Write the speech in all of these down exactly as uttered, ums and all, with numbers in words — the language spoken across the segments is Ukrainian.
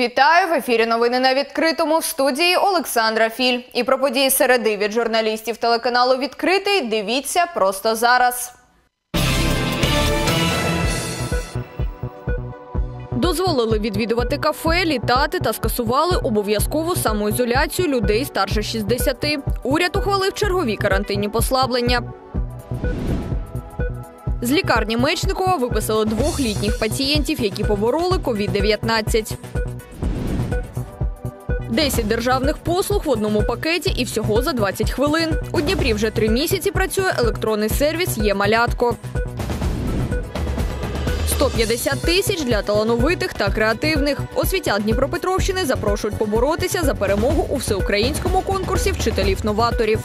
Вітаю! В ефірі новини на відкритому, в студії Олександра Філь. І про події середи від журналістів телеканалу «Відкритий» дивіться просто зараз. Дозволили відвідувати кафе, літати та скасували обов'язкову самоізоляцію людей старше шістдесяти. Уряд ухвалив чергові карантинні послаблення. З лікарні Мечникова виписали двох літніх пацієнтів, які побороли ковід дев'ятнадцять. десять державних послуг в одному пакеті і всього за двадцять хвилин. У Дніпрі вже три місяці працює електронний сервіс «Є-малятко». сто п'ятдесят тисяч для талановитих та креативних. Освітян Дніпропетровщини запрошують поборотися за перемогу у всеукраїнському конкурсі вчителів-новаторів.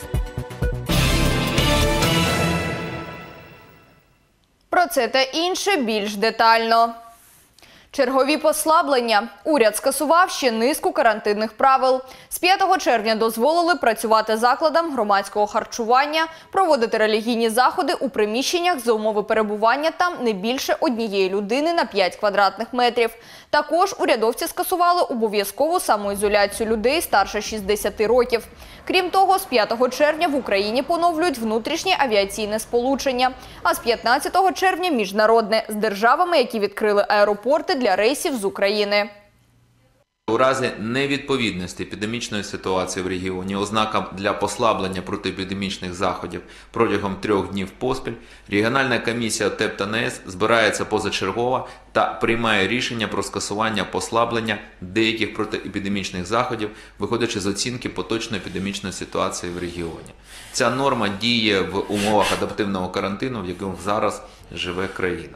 Про це та інше більш детально. Чергові послаблення. Уряд скасував ще низку карантинних правил. З п'ятого червня дозволили працювати закладам громадського харчування, проводити релігійні заходи у приміщеннях за умови перебування там не більше однієї людини на п'ять квадратних метрів. Також урядовці скасували обов'язкову самоізоляцію людей старше шістдесяти років. Крім того, з п'ятого червня в Україні поновлюють внутрішнє авіаційне сполучення, а з п'ятнадцятого червня – міжнародне, з державами, які відкрили аеропорти для рейсів з України. У разі невідповідності епідемічної ситуації в регіоні ознакам для послаблення протиепідемічних заходів протягом трьох днів поспіль, регіональна комісія ТЕП та НЕС збирається позачергово та приймає рішення про скасування послаблення деяких протиепідемічних заходів, виходячи з оцінки поточної епідемічної ситуації в регіоні. Ця норма діє в умовах адаптивного карантину, в якому зараз живе країна.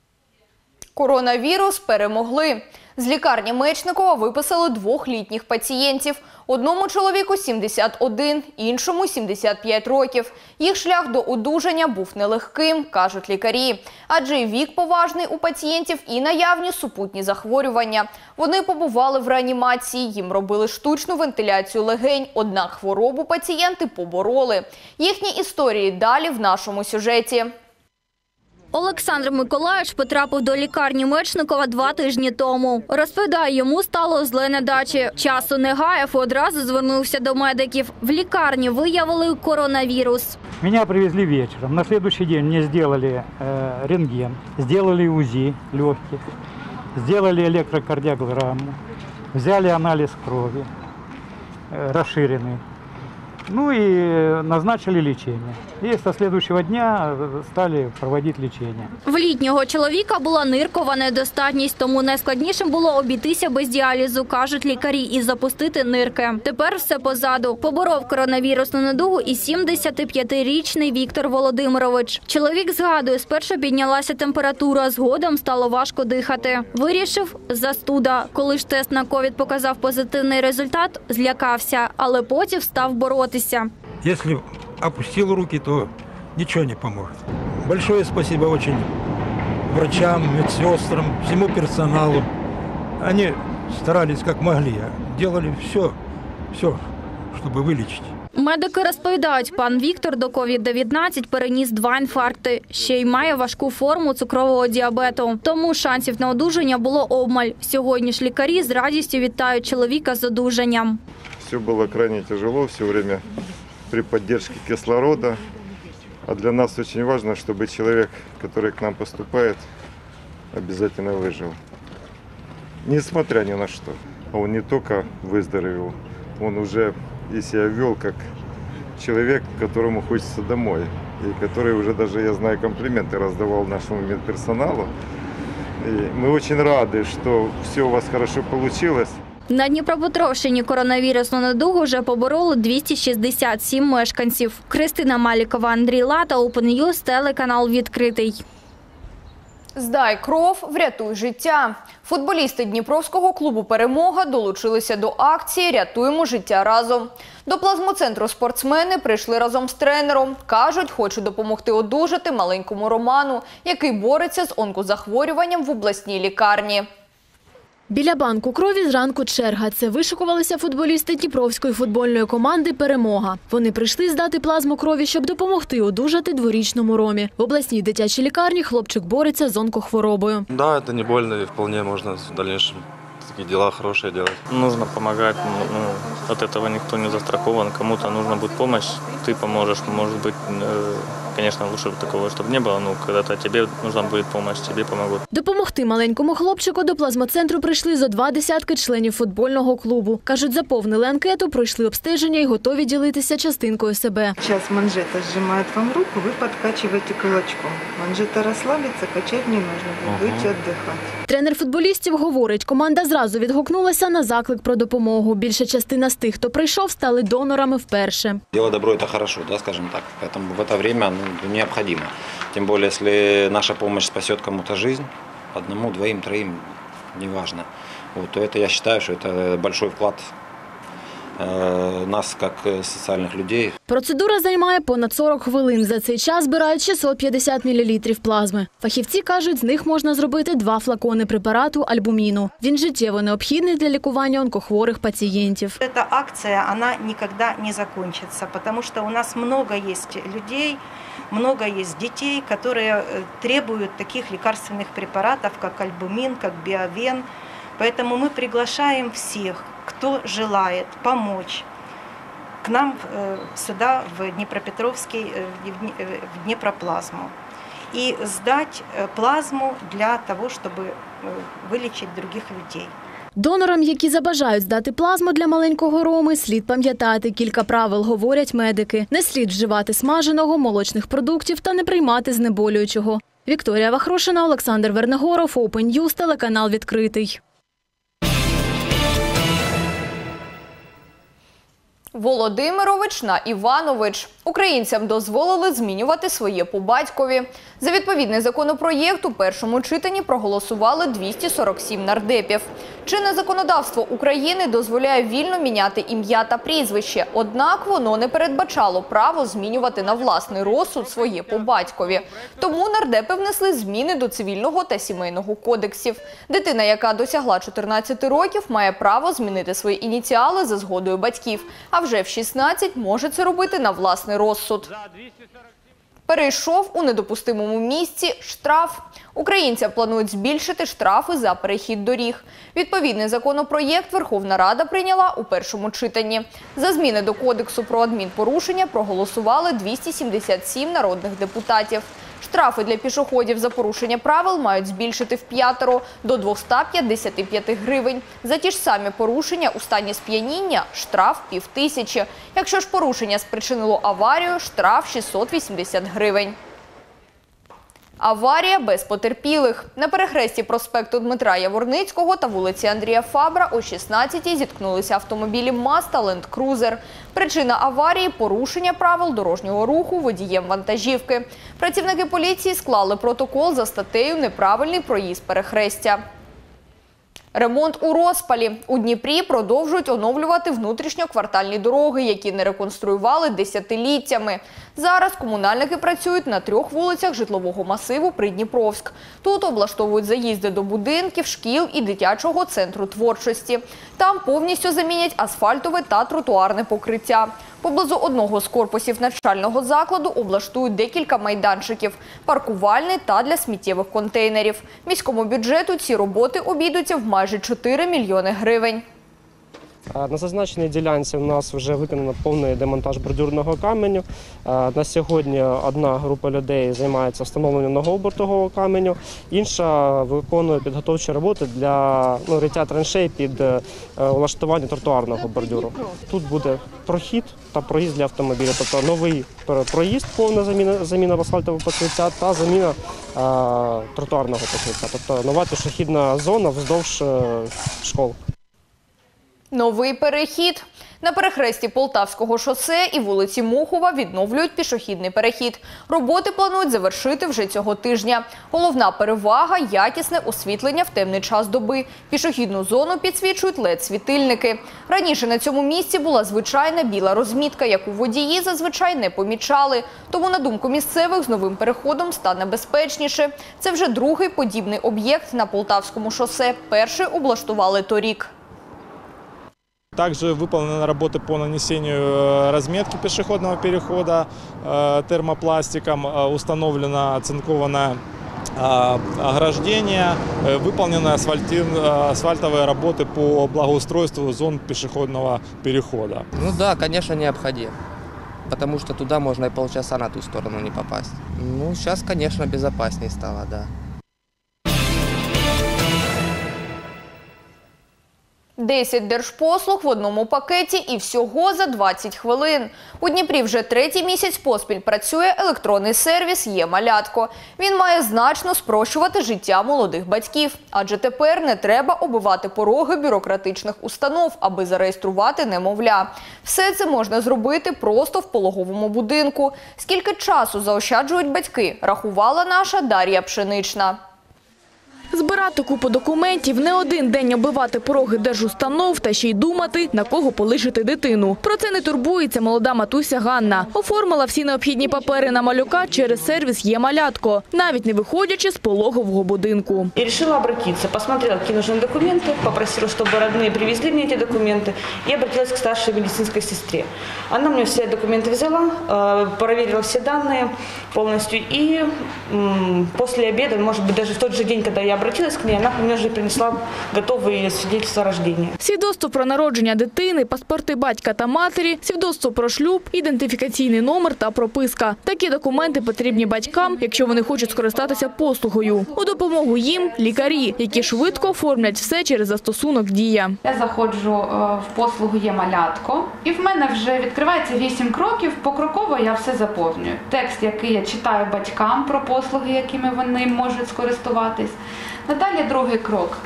Коронавірус перемогли. З лікарні Мечникова виписали двох літніх пацієнтів. Одному чоловіку сімдесят один, іншому сімдесят п'ять років. Їх шлях до одужання був нелегким, кажуть лікарі. Адже і вік поважний у пацієнтів, і наявні супутні захворювання. Вони побували в реанімації, їм робили штучну вентиляцію легень, однак хворобу пацієнти побороли. Їхні історії далі в нашому сюжеті. Олександр Миколаївич потрапив до лікарні Мечникова два тижні тому. Розповідає, йому стало зле на дачі. Часу не гаяв і одразу звернувся до медиків. В лікарні виявили коронавірус. Меня привезли вечером. На следующий день мне сделали э, рентген, сделали УЗИ легких, сделали электрокардиограмму, взяли анализ крови, э, расширенный. Ну и назначили лечение. І з следующего дня стали проводити лічення. В літнього чоловіка була ниркова недостатність, тому найскладнішим було обійтися без діалізу, кажуть лікарі, і запустити нирки. Тепер все позаду. Поборов коронавірусну недугу і сімдесятип'ятирічний Віктор Володимирович. Чоловік згадує, спершу піднялася температура, згодом стало важко дихати. Вирішив – застуда. Коли ж тест на ковід показав позитивний результат, злякався, але потім став боротися. Если опустил руки, то ничего не поможет. Большое спасибо очень врачам, медсестрам, всему персоналу. Они старались как могли, делали все, все, чтобы вылечить. Медики розповідають, пан Віктор до ковід дев'ятнадцять переніс два інфаркти. Ще й має важку форму цукрового діабету. Тому шансів на одужання було обмаль. Сьогодні ж лікарі з радістю вітають чоловіка з одужанням. Все было крайне тяжело, все время при поддержке кислорода. А для нас очень важно, чтобы человек, который к нам поступает, обязательно выжил. Несмотря ни на что. Он не только выздоровел, он уже и себя вел как человек, которому хочется домой. И который уже даже, я знаю, комплименты раздавал нашему медперсоналу. И мы очень рады, что все у вас хорошо получилось. На Дніпропетровщині коронавірусну недугу вже побороли двісті шістдесят сім мешканців. Кристина Малікова, Андрій Лата, Open News, телеканал «Відкритий». Здай кров, врятуй життя. Футболісти Дніпровського клубу «Перемога» долучилися до акції «Рятуємо життя разом». До плазмоцентру спортсмени прийшли разом з тренером. Кажуть, хочуть допомогти одужати маленькому Роману, який бореться з онкозахворюванням в обласній лікарні. Біля банку крові зранку черга. Це вишикувалися футболісти Дніпровської футбольної команди «Перемога». Вони прийшли здати плазму крові, щоб допомогти одужати дворічному Ромі. В обласній дитячій лікарні хлопчик бореться з онкохворобою. Да, це не больно, і вполне можна в дальнейшем и дела хорошие делать. Нужно помогать, ну, от этого никто не застрахован, кому-то нужна будет помощь, ты поможешь, может быть, э, конечно, лучше такого, чтобы не было, но когда-то тебе нужна будет помощь, тебе помогут. Допомогти маленькому хлопчику до плазмоцентру прийшли зо два десятки членів футбольного клубу. Кажуть, заповнили анкету, пройшли обстеження і готові ділитися частинкою себе. Сейчас манжета сжимает вам руку, вы подкачиваете кулачком. Манжета расслабится, качать не нужно, вы будете отдыхать. Тренер футболістів говорить, команда зразу відгукнулася на заклик про допомогу. Більша частина з тих, хто прийшов, стали донорами вперше. Дело добро – это хорошо, да, скажем так. Поэтому в это время ну, необходимо. Тем более, если наша помощь спасет кому-то жизнь, одному, двоим, троим, неважно, вот, то это я считаю, что это большой вклад э, нас, как социальных людей. Процедура займає понад сорок хвилин. За цей час збирають шістсот п'ятдесят мілілітрів плазми. Фахівці кажуть, з них можна зробити два флакони препарату альбуміну. Він життєво необхідний для лікування онкохворих пацієнтів. Эта акция, она никогда не закончится, потому что у нас много есть людей, много есть детей, которые требуют таких лекарственных препаратов, как альбумин, как биовен. Поэтому мы приглашаем всех, кто желает помочь, к нам сюда, в Днепропетровский, в Днепроплазму, и сдать плазму для того, чтобы вылечить других людей. Донорам, які забажають здати плазму для маленького Роми, слід пам'ятати кілька правил, говорять медики. Не слід вживати смаженого, молочних продуктів та не приймати знеболюючого. Вікторія Вахрушина, Олександр Вернегоров, Open News, телеканал «Відкритий». Володимирович на Іванович. Українцям дозволили змінювати своє по батькові. За відповідний законопроєкт у першому читанні проголосували двісті сорок сім нардепів. Чинне законодавство України дозволяє вільно міняти ім'я та прізвище, однак воно не передбачало право змінювати на власний розсуд своє по батькові. Тому нардепи внесли зміни до Цивільного та Сімейного кодексів. Дитина, яка досягла чотирнадцяти років, має право змінити свої ініціали за згодою батьків, а вже в шістнадцять може це робити на власний розсуд. Перейшов у недопустимому місці штраф. Українцям планують збільшити штрафи за перехід доріг. Відповідний законопроєкт Верховна Рада прийняла у першому читанні. За зміни до Кодексу про адмінпорушення проголосували двісті сімдесят сім народних депутатів. Штрафи для пішоходів за порушення правил мають збільшити вп'ятеро до двохсот п'ятдесят п'ять гривень. За ті ж самі порушення у стані сп'яніння – штраф – півтисячі. Якщо ж порушення спричинило аварію – штраф шістсот вісімдесят гривень. Аварія без потерпілих. На перехресті проспекту Дмитра Яворницького та вулиці Андрія Фабра о шістнадцятій зіткнулися автомобілі МАЗ та Ленд-Крузер. Причина аварії – порушення правил дорожнього руху водієм вантажівки. Працівники поліції склали протокол за статтею «Неправильний проїзд перехрестя». Ремонт у розпалі. У Дніпрі продовжують оновлювати внутрішньоквартальні дороги, які не реконструювали десятиліттями. Зараз комунальники працюють на трьох вулицях житлового масиву Придніпровськ. Тут облаштовують заїзди до будинків, шкіл і дитячого центру творчості. Там повністю замінять асфальтове та тротуарне покриття. Поблизу одного з корпусів навчального закладу облаштують декілька майданчиків – паркувальний та для сміттєвих контейнерів. Міському бюджету ці роботи обійдуться в майже чотири мільйони гривень. На зазначеній ділянці у нас вже виконано повний демонтаж бордюрного каменю. На сьогодні одна група людей займається встановленням нового бортового каменю, інша виконує підготовчі роботи для ну, риття траншей під влаштування тротуарного бордюру. Тут буде прохід та проїзд для автомобіля, тобто новий проїзд, повна заміна, заміна асфальтового покриття та заміна а, тротуарного покриття, тобто нова пішохідна зона вздовж школ. Новий перехід. На перехресті Полтавського шосе і вулиці Мохова відновлюють пішохідний перехід. Роботи планують завершити вже цього тижня. Головна перевага – якісне освітлення в темний час доби. Пішохідну зону підсвічують лед-світильники. Раніше на цьому місці була звичайна біла розмітка, яку водії зазвичай не помічали. Тому, на думку місцевих, з новим переходом стане безпечніше. Це вже другий подібний об'єкт на Полтавському шосе. Перший облаштували торік. Также выполнены работы по нанесению разметки пешеходного перехода термопластиком, установлена оцинкованная ограждения, выполнены асфальтовые работы по благоустройству зон пешеходного перехода. Ну да, конечно, необходимо, потому что туда можно и полчаса на ту сторону не попасть. Ну, сейчас, конечно, безопаснее стало, да. десять держпослуг в одному пакеті і всього за двадцять хвилин. У Дніпрі вже третій місяць поспіль працює електронний сервіс «Є-малятко». Він має значно спрощувати життя молодих батьків. Адже тепер не треба оббивати пороги бюрократичних установ, аби зареєструвати немовля. Все це можна зробити просто в пологовому будинку. Скільки часу заощаджують батьки, рахувала наша Дар'я Пшенична. Збирати купу документів, не один день оббивати пороги держустанов та ще й думати, на кого полишити дитину. Про це не турбується молода матуся Ганна. Оформила всі необхідні папери на малюка через сервіс «Є-малятко», навіть не виходячи з пологового будинку. И решила обратиться, посмотрела, какие нужны документы, попросила, чтобы родные привезли мне эти документы, и обратилась к старшей медицинской сестре. Она мне все документы взяла, проверила все данные полностью, и после обеда, может быть, даже в тот же день, когда я обратилась к ней, она мне вже принесла готові свідоцтва рождения. Свідоцтво про народження дитини, паспорти батька та матері, свідоцтво про шлюб, ідентифікаційний номер та прописка. Такі документи потрібні батькам, якщо вони хочуть скористатися послугою. У допомогу їм – лікарі, які швидко оформлять все через застосунок «Дія». Я заходжу в послугу «Є-малятко» і в мене вже відкривається вісім кроків, покроково я все заповнюю. Текст, який я читаю батькам про послуги, якими вони можуть скористуватись. Надалі другий крок.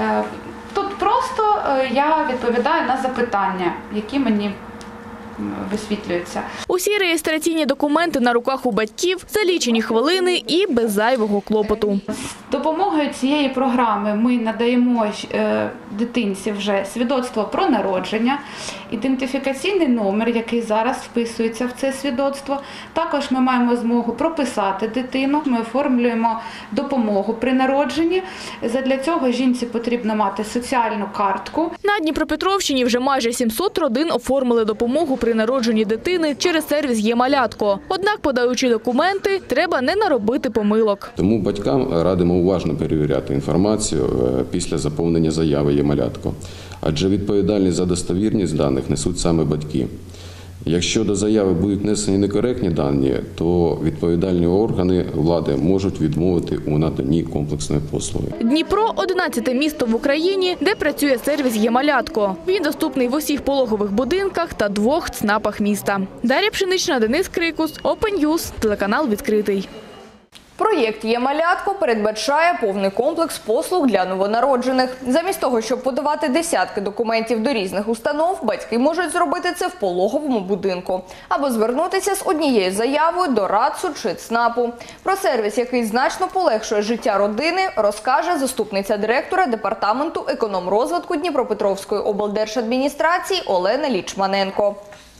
Тут просто я відповідаю на запитання, які мені висвітлюються. Усі реєстраційні документи на руках у батьків за лічені хвилини і без зайвого клопоту. З допомогою цієї програми ми надаємо дитинці вже свідоцтво про народження, ідентифікаційний номер, який зараз вписується в це свідоцтво. Також ми маємо змогу прописати дитину. Ми оформлюємо допомогу при народженні. Задля цього жінці потрібно мати соціальну картку. На Дніпропетровщині вже майже сімсот родин оформили допомогу при народженні дитини через сервіс «Є-малятко». Однак, подаючи документи, треба не наробити помилок. Тому батькам радимо уважно перевіряти інформацію після заповнення заяви «Є-малятко». Адже відповідальність за достовірність даних несуть саме батьки. Якщо до заяви будуть внесені некоректні дані, то відповідальні органи влади можуть відмовити у наданні комплексної послуги. Дніпро – одинадцяте місто в Україні, де працює сервіс «Є-малятко». Він доступний в усіх пологових будинках та двох ЦНАПах міста. Дар'я Пшенична, Денис Крикус, Open News, телеканал «Відкритий». Проєкт «Є-малятко» передбачає повний комплекс послуг для новонароджених. Замість того, щоб подавати десятки документів до різних установ, батьки можуть зробити це в пологовому будинку або звернутися з однією заявою до РАЦУ чи ЦНАПу. Про сервіс, який значно полегшує життя родини, розкаже заступниця директора департаменту економрозвитку Дніпропетровської облдержадміністрації Олена Лічманенко.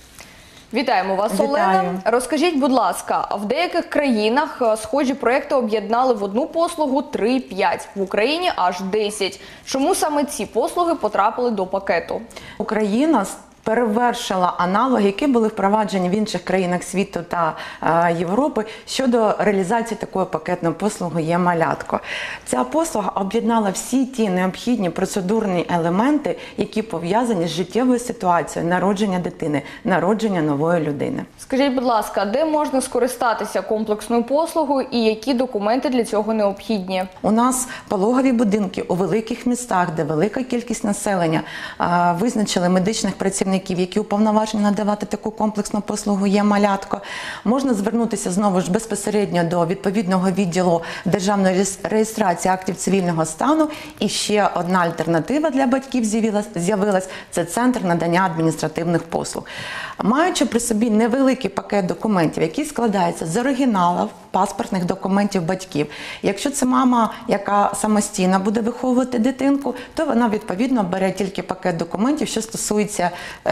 Вітаємо вас, Вітаю. Олена. Розкажіть, будь ласка, в деяких країнах схожі проекти об'єднали в одну послугу три-п'ять, в Україні аж десять. Чому саме ці послуги потрапили до пакету? Україна перевершила аналоги, які були впроваджені в інших країнах світу та е, Європи щодо реалізації такої пакетної послуги «Є-малятко». Ця послуга об'єднала всі ті необхідні процедурні елементи, які пов'язані з життєвою ситуацією народження дитини, народження нової людини. Скажіть, будь ласка, де можна скористатися комплексною послугою і які документи для цього необхідні? У нас пологові будинки у великих містах, де велика кількість населення, е, визначили медичних працівників, які уповноважені надавати таку комплексну послугу «Є-малятко». Можна звернутися знову ж безпосередньо до відповідного відділу державної реєстрації актів цивільного стану. І ще одна альтернатива для батьків з'явилась – це центр надання адміністративних послуг. Маючи при собі невеликий пакет документів, який складається з оригіналів паспортних документів батьків. Якщо це мама, яка самостійно буде виховувати дитинку, то вона відповідно бере тільки пакет документів, що стосується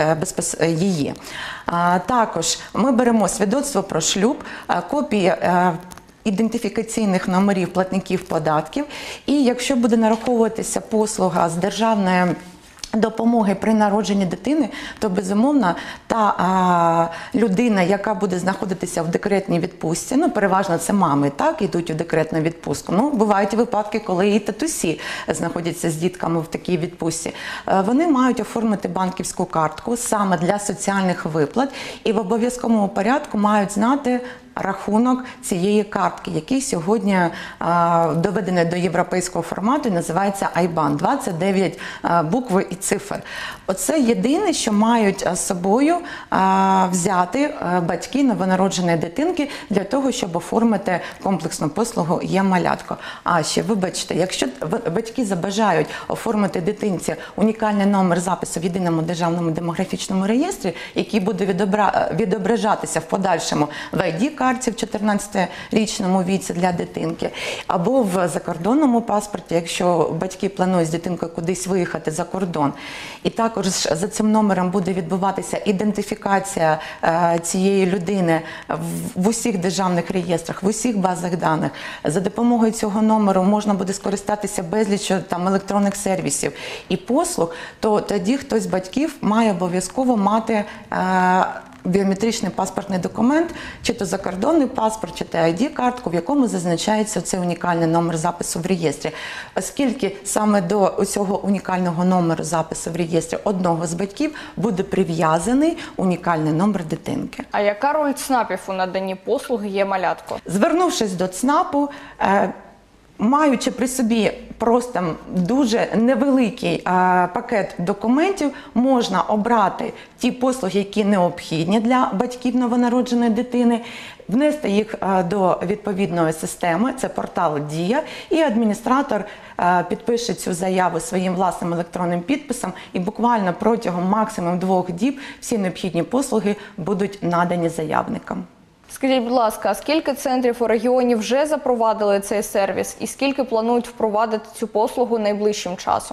її. Також ми беремо свідоцтво про шлюб, копії ідентифікаційних номерів платників податків, і якщо буде нараховуватися послуга з державної допомоги при народженні дитини, то, безумовно, та а, людина, яка буде знаходитися в декретній відпустці, ну, переважно це мами, так, йдуть у декретну відпустку. Ну, бувають випадки, коли і татусі знаходяться з дітками в такій відпустці. Вони мають оформити банківську картку саме для соціальних виплат і в обов'язковому порядку мають знати рахунок цієї картки, який сьогодні а, доведений до європейського формату і називається ай бан. двадцять дев'ять а, букв і цифр. Оце єдине, що мають з собою а, взяти а, батьки новонародженої дитинки для того, щоб оформити комплексну послугу «Є-малятко». А ще, вибачте, якщо батьки забажають оформити дитинці унікальний номер запису в Єдиному державному демографічному реєстрі, який буде відобра... відображатися в подальшому в ай ді-карті в чотирнадцятирічному віці для дитинки, або в закордонному паспорті, якщо батьки планують з дитинкою кудись виїхати за кордон. І також за цим номером буде відбуватися ідентифікація е, цієї людини в, в усіх державних реєстрах, в усіх базах даних. За допомогою цього номеру можна буде скористатися безліч там електронних сервісів і послуг, то тоді хтось з батьків має обов'язково мати е, біометричний паспортний документ, чи то закордонний паспорт, чи то ай ді-картку, в якому зазначається цей унікальний номер запису в реєстрі. Оскільки саме до цього унікального номеру запису в реєстрі одного з батьків буде прив'язаний унікальний номер дитинки. А яка роль ЦНАПів у наданні послуги «Є-малятко»? Звернувшись до ЦНАПу, е, маючи при собі просто дуже невеликий а, пакет документів, можна обрати ті послуги, які необхідні для батьків новонародженої дитини, внести їх а, до відповідної системи, це портал «Дія», і адміністратор а, підпише цю заяву своїм власним електронним підписом, і буквально протягом максимум двох діб всі необхідні послуги будуть надані заявникам. Скажіть, будь ласка, а скільки центрів у регіоні вже запровадили цей сервіс і скільки планують впровадити цю послугу найближчим часом?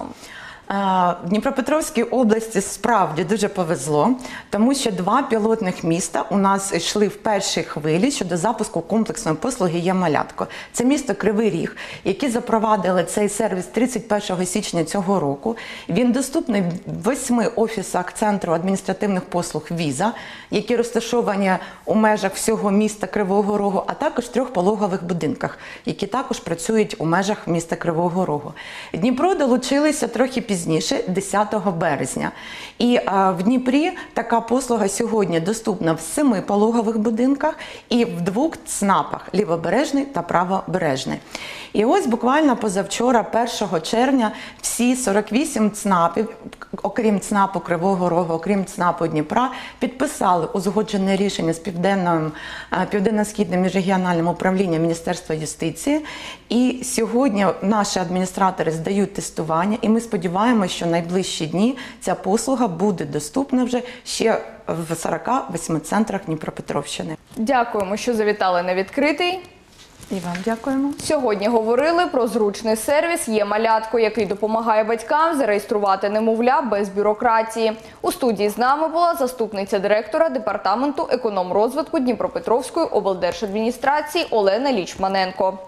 В Дніпропетровській області справді дуже повезло, тому що два пілотних міста у нас йшли в першій хвилі щодо запуску комплексної послуги «Є-малятко». Це місто Кривий Ріг, які запровадили цей сервіс тридцять першого січня цього року. Він доступний в восьми офісах Центру адміністративних послуг «Віза», які розташовані у межах всього міста Кривого Рогу, а також в трьох пологових будинках, які також працюють у межах міста Кривого Рогу. Дніпро долучилися трохи пізніше. Пізніше, десятого березня. І а, в Дніпрі така послуга сьогодні доступна в семи пологових будинках і в двох ЦНАПах – Лівобережний та Правобережний. І ось буквально позавчора, першого червня, всі сорок вісім ЦНАПів, окрім ЦНАПу Кривого Рогу, окрім ЦНАПу Дніпра, підписали узгоджене рішення з Південним, Південно-Східним міжрегіональним управлінням Міністерства юстиції. І сьогодні наші адміністратори здають тестування, і ми сподіваємося, що в найближчі дні ця послуга буде доступна вже ще в сорока восьми центрах Дніпропетровщини. Дякуємо, що завітали на відкритий. І вам дякуємо. Сьогодні говорили про зручний сервіс «Є-малятко», який допомагає батькам зареєструвати немовля без бюрократії. У студії з нами була заступниця директора Департаменту економрозвитку Дніпропетровської облдержадміністрації Олена Лічманенко.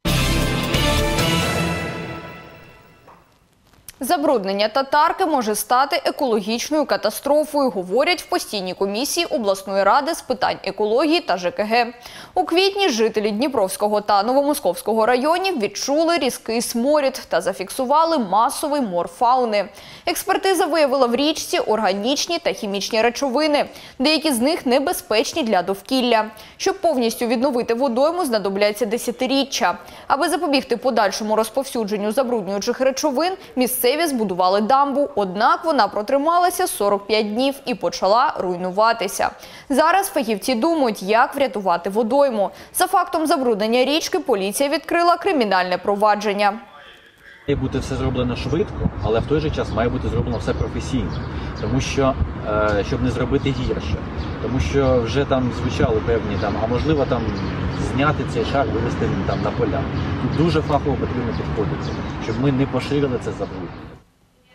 Забруднення Татарки може стати екологічною катастрофою, говорять в постійній комісії обласної ради з питань екології та же ке ге. У квітні жителі Дніпровського та Новомосковського районів відчули різкий сморід та зафіксували масовий мор фауни. Експертиза виявила в річці органічні та хімічні речовини. Деякі з них небезпечні для довкілля. Щоб повністю відновити водойму, знадобляться десятиріччя. Аби запобігти подальшому розповсюдженню забруднюючих речовин, місцеві збудували дамбу, однак вона протрималася сорок п'ять днів і почала руйнуватися. Зараз фахівці думають, як врятувати водойму. За фактом забруднення річки поліція відкрила кримінальне провадження. Має бути все зроблено швидко, але в той же час має бути зроблено все професійно, тому що, е, щоб не зробити гірше, тому що вже там звучали певні, там, а можливо там зняти цей шар, вивезти там на поля. Тут дуже фахово потрібно підходити, щоб ми не поширили це забруднення.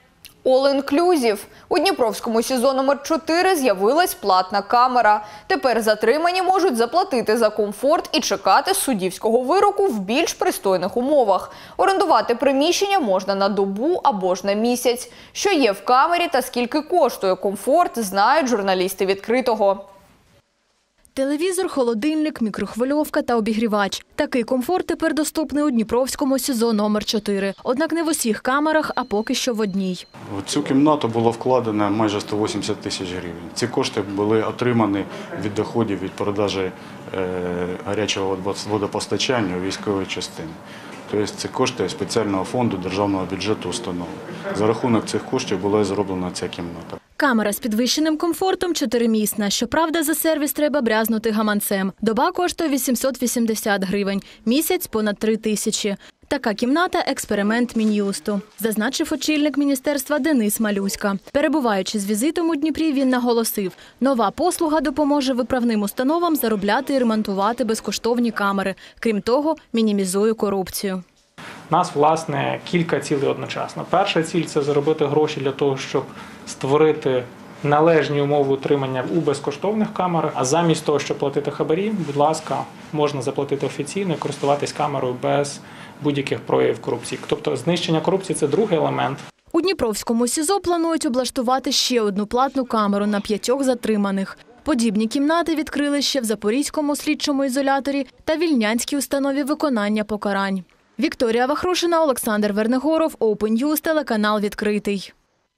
All Inclusive. У Дніпровському СІЗО номер чотири з'явилась платна камера. Тепер затримані можуть заплатити за комфорт і чекати суддівського вироку в більш пристойних умовах. Орендувати приміщення можна на добу або ж на місяць. Що є в камері та скільки коштує комфорт, знають журналісти «Відкритого». Телевізор, холодильник, мікрохвильовка та обігрівач. Такий комфорт тепер доступний у Дніпровському СІЗО номер чотири. Однак не в усіх камерах, а поки що в одній. В цю кімнату було вкладено майже сто вісімдесят тисяч гривень. Ці кошти були отримані від доходів від продажі е, гарячого водопостачання у військовій частині. Тобто це кошти спеціального фонду державного бюджету установи. За рахунок цих коштів була зроблена ця кімната. Камера з підвищеним комфортом чотиримісна. Щоправда, за сервіс треба брязнути гаманцем. Доба коштує вісімсот вісімдесят гривень, місяць – понад три тисячі. Така кімната – експеримент Мін'юсту, зазначив очільник міністерства Денис Малюська. Перебуваючи з візитом у Дніпрі, він наголосив, нова послуга допоможе виправним установам заробляти і ремонтувати безкоштовні камери. Крім того, мінімізує корупцію. У нас, власне, кілька цілей одночасно. Перша ціль – це заробити гроші для того, щоб створити належні умови утримання у безкоштовних камерах. А замість того, щоб платити хабарі, будь ласка, можна заплатити офіційно і користуватись камерою без будь-яких проявів корупції. Тобто знищення корупції – це другий елемент. У Дніпровському СІЗО планують облаштувати ще одну платну камеру на п'ятьох затриманих. Подібні кімнати відкрили ще в Запорізькому слідчому ізоляторі та Вільнянській установі виконання покарань. Вікторія Вахрушина, Олександр Вернигоров, Open News, телеканал «Відкритий».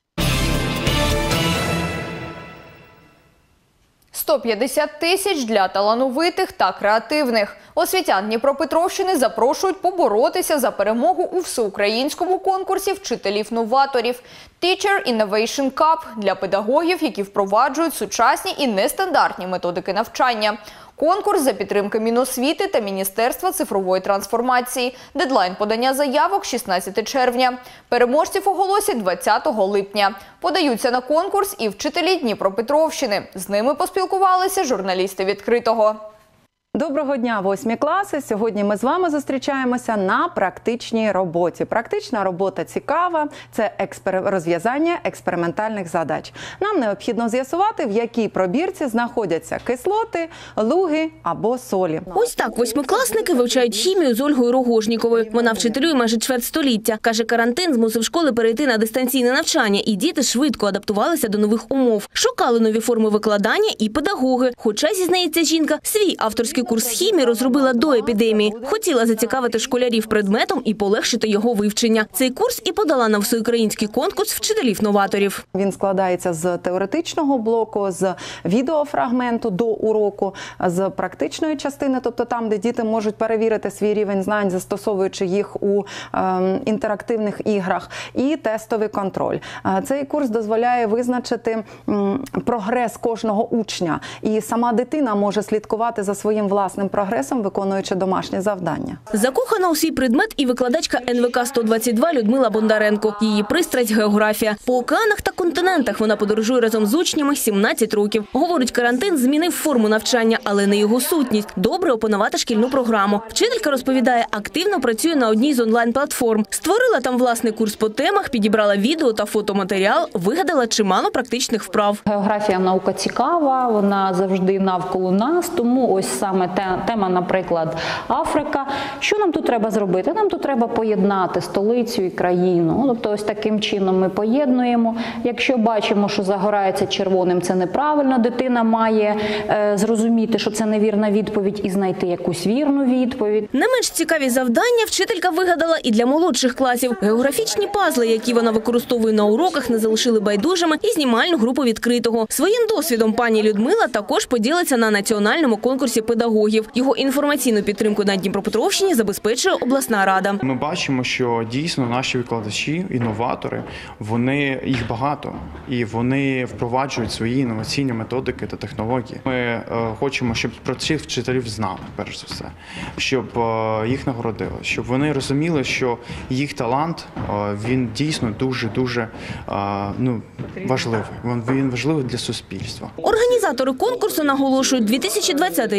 сто п'ятдесят тисяч для талановитих та креативних. Освітян Дніпропетровщини запрошують поборотися за перемогу у всеукраїнському конкурсі вчителів-новаторів Teacher Innovation Cup для педагогів, які впроваджують сучасні і нестандартні методики навчання. Конкурс за підтримки Міносвіти та Міністерства цифрової трансформації. Дедлайн подання заявок – шістнадцяте червня. Переможців оголосять двадцятого липня. Подаються на конкурс і вчителі Дніпропетровщини. З ними поспілкувалися журналісти «Відкритого». Доброго дня, восьмі класи. Сьогодні ми з вами зустрічаємося на практичній роботі. Практична робота цікава – це експер... розв'язання експериментальних задач. Нам необхідно з'ясувати, в якій пробірці знаходяться кислоти, луги або солі. Ось так восьмикласники вивчають хімію з Ольгою Рогожніковою. Вона вчителює майже чверть століття. Каже, карантин змусив школи перейти на дистанційне навчання, і діти швидко адаптувалися до нових умов. Шукали нові форми викладання і педагоги. Хоча, зізнається жінка, свій авторський курс хімії розробила до епідемії. Хотіла зацікавити школярів предметом і полегшити його вивчення. Цей курс і подала на всеукраїнський конкурс вчителів-новаторів. Він складається з теоретичного блоку, з відеофрагменту до уроку, з практичної частини, тобто там, де діти можуть перевірити свій рівень знань, застосовуючи їх у е, інтерактивних іграх, і тестовий контроль. Цей курс дозволяє визначити м, прогрес кожного учня, і сама дитина може слідкувати за своїм власним прогресом, виконуючи домашні завдання. Закохана у свій предмет і викладачка ен ве ка сто двадцять два Людмила Бондаренко. Її пристрасть – географія. По океанах та континентах вона подорожує разом з учнями сімнадцять років. Говорить, карантин змінив форму навчання, але не його сутність. Добре опанувати шкільну програму. Вчителька розповідає, активно працює на одній з онлайн-платформ. Створила там власний курс по темах, підібрала відео та фотоматеріал, вигадала чимало практичних вправ. Географія – наука цікава, вона завжди навколо нас, тому ось саме тема, наприклад, Африка. Що нам тут треба зробити? Нам тут треба поєднати столицю і країну. Тобто ось таким чином ми поєднуємо. Якщо бачимо, що загорається червоним, це неправильно, дитина має е, зрозуміти, що це невірна відповідь і знайти якусь вірну відповідь. Не менш цікаві завдання вчителька вигадала і для молодших класів. Географічні пазли, які вона використовує на уроках, не залишили байдужими і знімальну групу «Відкритого». Своїм досвідом пані Людмила також поділиться на національному конкурсі педагогів. Його інформаційну підтримку на Дніпропетровщині забезпечує обласна рада. Ми бачимо, що дійсно наші викладачі, інноватори, вони їх багато і вони впроваджують свої інноваційні методики та технології. Ми е, хочемо, щоб про цих вчителів знали, перш за все, щоб е, їх нагородили, щоб вони розуміли, що їх талант, е, він дійсно дуже-дуже е, ну, важливий. Він, він важливий для суспільства. Організатори конкурсу наголошують, дві тисячі двадцятий рік став для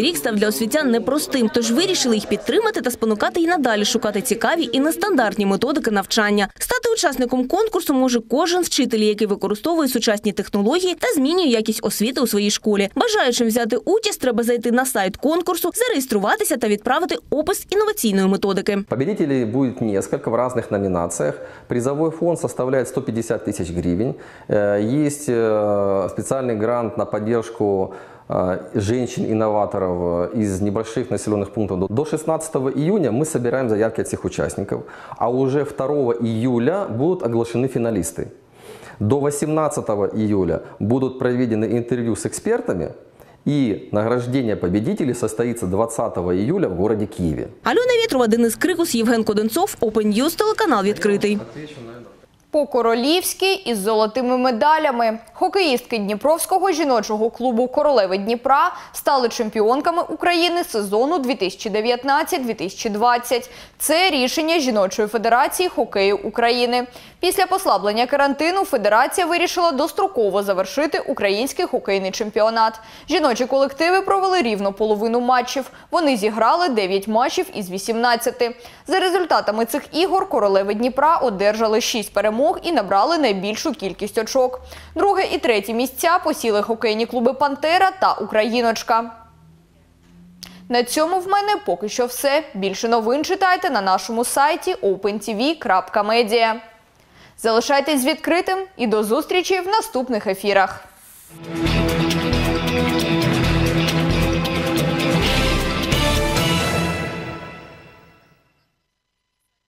для освітян непростим, тож вирішили їх підтримати та спонукати й надалі шукати цікаві і нестандартні методики навчання. Стати учасником конкурсу може кожен вчитель, який використовує сучасні технології та змінює якість освіти у своїй школі. Бажаючим взяти участь треба зайти на сайт конкурсу, зареєструватися та відправити опис інноваційної методики. Победителей будет несколько в разных номинациях. Призовой фонд составляет сто пятьдесят тысяч гривен. Есть специальный грант на поддержку женщин-инноваторов из небольших населенных пунктов. До шестнадцатого июня мы собираем заявки от всех участников, а уже второго июля будут оглашены финалисты. До восемнадцатого июля будут проведены интервью с экспертами, и награждение победителей состоится двадцатого июля в городе Киеве. Альона Вєтрова, Денис Крикус, Євген Коденцов, Open News, телеканал «Відкритий». По-королівськи із золотими медалями. Хокеїстки Дніпровського жіночого клубу «Королеви Дніпра» стали чемпіонками України сезону дві тисячі дев'ятнадцять - дві тисячі двадцять. Це рішення Жіночої федерації хокею України. Після послаблення карантину федерація вирішила достроково завершити український хокейний чемпіонат. Жіночі колективи провели рівно половину матчів. Вони зіграли дев'ять матчів із вісімнадцяти. За результатами цих ігор «Королеви Дніпра» одержали шість перемог і набрали найбільшу кількість очок. Друге і третє місця посіли хокейні клуби «Пантера» та «Україночка». На цьому в мене поки що все. Більше новин читайте на нашому сайті опен ті ві крапка медіа. Залишайтесь відкритим і до зустрічі в наступних ефірах.